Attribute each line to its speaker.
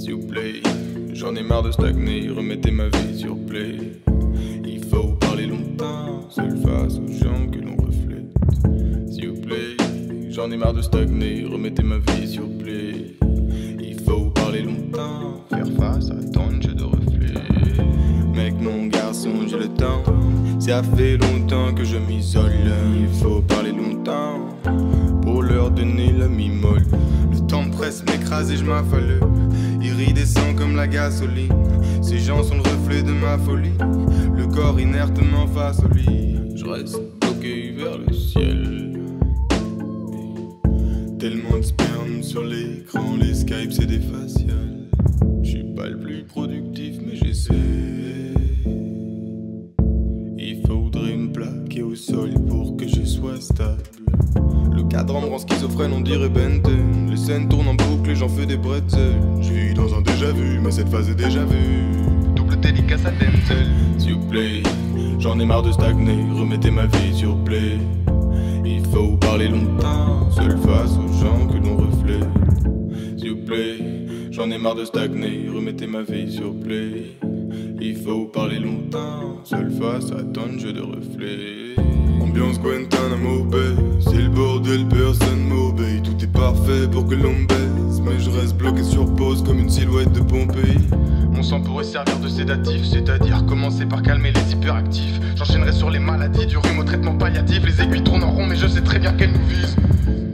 Speaker 1: s'il vous plaît. J'en ai marre de stagner, remettez ma vie sur play. Il faut parler longtemps, seul face aux gens que l'on reflète. S'il vous plaît, j'en ai marre de stagner, remettez ma vie sur play. Il faut parler longtemps, faire face à tant de jeux de reflets. Mec, mon garçon, j'ai le temps, ça fait longtemps que je m'isole. Il faut parler longtemps pour leur donner la mi-molle. Le temps me presse, m'écrase et je m'affale. Iridescent comme la gasoline. Ces gens sont le reflet de ma folie. Le corps inertement face au lit. Je reste bloqué vers le ciel. Tellement de sperme sur l'écran, les Skype c'est des faciales. Je suis pas le plus productif mais j'essaie. Il faudrait me plaquer au sol pour que je sois stable. Le cadran me rend schizophrène, on dirait Benten. Les scènes tournent en boucle et j'en fais des bretzels. Je vis dans un déjà vu, mais cette phase est déjà vue. Double délicace à Denzel. S'il vous plaît, j'en ai marre de stagner, remettez ma vie sur play. Il faut parler longtemps, seul face aux gens que l'on reflète. S'il vous plaît, j'en ai marre de stagner, remettez ma vie sur play. Il faut parler longtemps, seul face à tant de jeux de reflets. Ambiance Guantanamo Bay, c'est le bordel, personne m'obéit. Tout est parfait pour que l'on me baise, mais je reste bloqué sur pause comme une silhouette de Pompéi. Mon sang pourrait servir de sédatif, c'est-à-dire commencer par calmer les hyperactifs. J'enchaînerai sur les maladies, du rhume au traitement palliatif. Les aiguilles tournent en rond mais je sais très bien qu'elles nous visent.